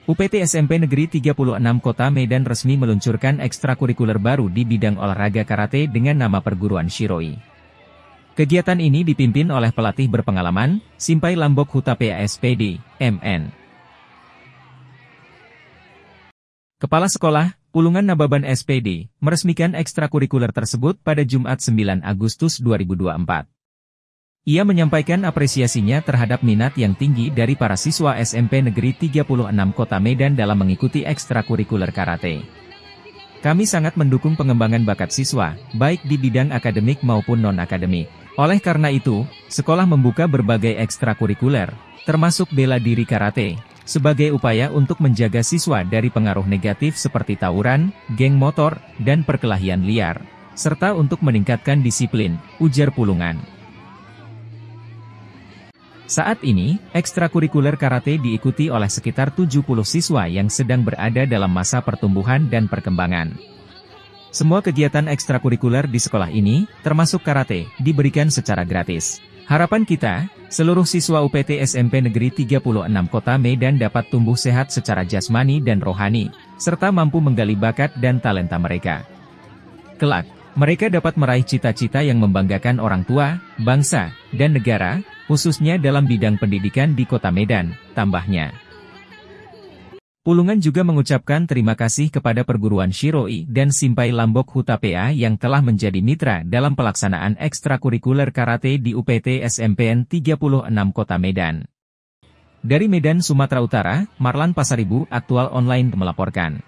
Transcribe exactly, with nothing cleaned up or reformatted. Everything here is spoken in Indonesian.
U P T S M P Negeri tiga puluh enam Kota Medan resmi meluncurkan ekstrakurikuler baru di bidang olahraga karate dengan nama Perguruan Shiroi. Kegiatan ini dipimpin oleh pelatih berpengalaman, Simpai Lambok Hutapea S P D, M N. Kepala Sekolah, Pulungan Nababan S P D, meresmikan ekstrakurikuler tersebut pada Jumat sembilan Agustus dua ribu dua puluh empat. Ia menyampaikan apresiasinya terhadap minat yang tinggi dari para siswa S M P Negeri tiga puluh enam Kota Medan dalam mengikuti ekstrakurikuler karate. Kami sangat mendukung pengembangan bakat siswa, baik di bidang akademik maupun non-akademik. Oleh karena itu, sekolah membuka berbagai ekstrakurikuler, termasuk bela diri karate, sebagai upaya untuk menjaga siswa dari pengaruh negatif seperti tawuran, geng motor, dan perkelahian liar, serta untuk meningkatkan disiplin, ujar Pulungan. Saat ini, ekstrakurikuler karate diikuti oleh sekitar tujuh puluh siswa yang sedang berada dalam masa pertumbuhan dan perkembangan. Semua kegiatan ekstrakurikuler di sekolah ini, termasuk karate, diberikan secara gratis. Harapan kita, seluruh siswa U P T S M P Negeri tiga puluh enam Kota Medan dapat tumbuh sehat secara jasmani dan rohani, serta mampu menggali bakat dan talenta mereka. Kelak, mereka dapat meraih cita-cita yang membanggakan orang tua, bangsa, dan negara, khususnya dalam bidang pendidikan di Kota Medan, tambahnya. Pulungan juga mengucapkan terima kasih kepada Perguruan Shiroi dan Simpai Lambok Hutapea yang telah menjadi mitra dalam pelaksanaan ekstrakurikuler karate di U P T S M P N tiga puluh enam Kota Medan. Dari Medan, Sumatera Utara, Marlan Pasaribu, Aktual Online melaporkan.